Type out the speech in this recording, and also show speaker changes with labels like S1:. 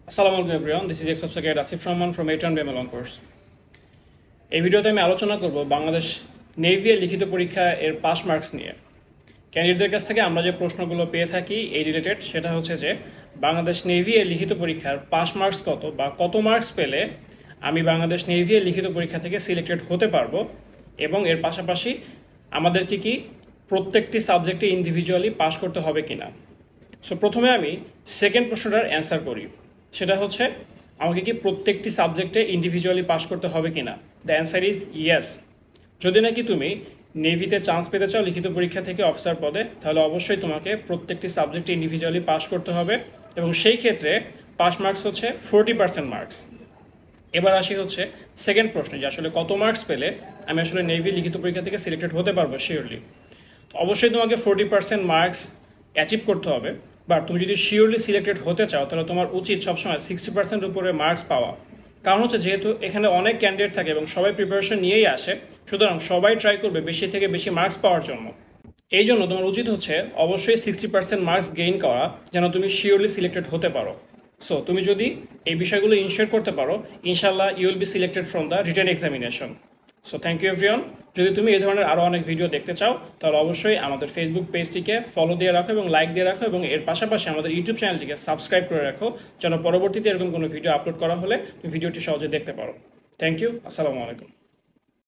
S1: Assalamu alaikum everyone, this is Exo Secretary Asif Rahman from A1 BML course. এই ভিডিওতে আমি আলোচনা করব বাংলাদেশ নেভি এর লিখিত পরীক্ষা এর পাস মার্কস নিয়ে। ক্যান্ডিডেটদের কাছ থেকে আমরা যে প্রশ্নগুলো পেয়ে থাকি এই রিলেটেড সেটা হচ্ছে যে বাংলাদেশ নেভি এর লিখিত পরীক্ষার পাস মার্কস কত বা কত মার্কস পেলে আমি বাংলাদেশ নেভি এর লিখিত পরীক্ষা থেকে সিলেক্টেড হতে পারবো এবং এর পাশাপাশি আমাদেরকে কি প্রত্যেকটি সাবজেক্টে ইন্ডিভিজুয়ালি পাস করতে হবে কিনা। সো প্রথমে আমি সেকেন্ড প্রশ্নটার অ্যান্সার করি, সেটা হচ্ছে আমাকে কি প্রত্যেকটি সাবজেক্টে ইন্ডিভিজুয়ালি পাস করতে হবে কিনা। The answer is yes. যদি নাকি তুমি নেভিতে চান্স পেতে চাও লিখিত পরীক্ষা থেকে অফিসার পদে, তাহলে অবশ্যই তোমাকে প্রত্যেকটি সাবজেক্টে ইন্ডিভিজুয়ালি পাস করতে হবে এবং সেই ক্ষেত্রে পাস মার্কস হচ্ছে 40% মার্কস। এবার আসি হচ্ছে সেকেন্ড প্রশ্নে, যে আসলে কত মার্কস পেলে আমি আসলে নেভি লিখিত পরীক্ষা থেকে সিলেক্টেড হতে পারবো শিওরলি। অবশ্যই তোমাকে 40% মার্কস অ্যাচিভ করতে হবে, বাট তুমি যদি শিওরলি সিলেক্টেড হতে চাও তাহলে তোমার উচিত সবসময় 60% উপরে মার্কস পাওয়া। কারণ হচ্ছে যেহেতু এখানে অনেক ক্যান্ডিডেট থাকে এবং সবাই প্রিপারেশন নিয়েই আসে, সুতরাং সবাই ট্রাই করবে বেশি থেকে বেশি মার্কস পাওয়ার জন্য। এই জন্য তোমার উচিত হচ্ছে অবশ্যই 60% মার্কস গেইন করা, যেন তুমি শিওরলি সিলেক্টেড হতে পারো। সো তুমি যদি এই বিষয়গুলো ইনশিওর করতে পারো, ইনশাল্লাহ you will be selected from the written examination. So thank you everyone. যদি তুমি এই ধরনের আরও অনেক ভিডিও দেখতে চাও তাহলে অবশ্যই আমাদের ফেসবুক পেজটিকে ফলো দিয়ে রাখো এবং লাইক দিয়ে রাখো এবং এর পাশাপাশি আমাদের ইউটিউব চ্যানেলটিকে সাবস্ক্রাইব করে রাখো, যেন পরবর্তীতে এরকম কোনো ভিডিও আপলোড করা হলে তুমি ভিডিওটি সহজে দেখতে পারো। Thank you. আসসালামু আলাইকুম।